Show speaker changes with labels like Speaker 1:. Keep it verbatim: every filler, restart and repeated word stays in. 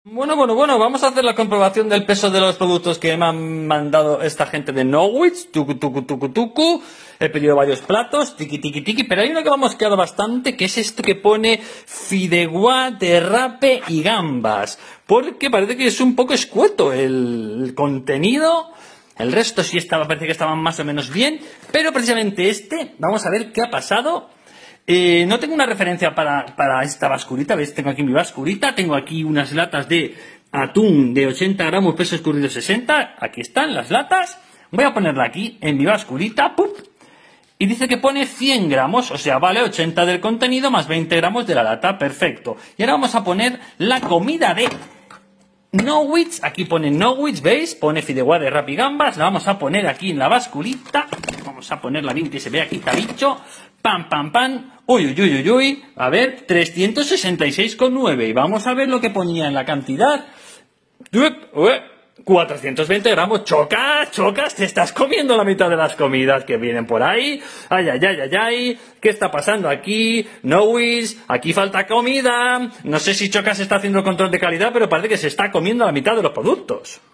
Speaker 1: Bueno, bueno, bueno, vamos a hacer la comprobación del peso de los productos que me han mandado esta gente de Nowitz. Tucu, tucu, tucu, tucu. He pedido varios platos, tiki, tiki, tiki, pero hay uno que me ha mosqueado bastante, que es esto que pone fideuá, derrape y gambas. Porque parece que es un poco escueto el, el contenido. El resto sí estaba, parece que estaban más o menos bien, pero precisamente este, vamos a ver qué ha pasado. Eh, no tengo una referencia para, para esta basculita, ¿ves? Tengo aquí mi basculita, tengo aquí unas latas de atún de ochenta gramos, peso escurrido sesenta, aquí están las latas, voy a ponerla aquí en mi basculita, ¡pup! Y dice que pone cien gramos, o sea, vale ochenta del contenido más veinte gramos de la lata, perfecto. Y ahora vamos a poner la comida de Nowitz, aquí pone Nowitz, ¿veis? Pone fideuá de rap y gambas, la vamos a poner aquí en la basculita, vamos a ponerla bien que se vea quitabicho, pam, pam, pam, uy, uy, uy, uy, uy, a ver, trescientos sesenta y seis coma nueve, y vamos a ver lo que ponía en la cantidad, cuatrocientos veinte gramos, chocas, chocas, te estás comiendo la mitad de las comidas que vienen por ahí, ay, ay, ay, ay, ay, ¿qué está pasando aquí? Nowitz, aquí falta comida, no sé si Chocas está haciendo control de calidad, pero parece que se está comiendo la mitad de los productos.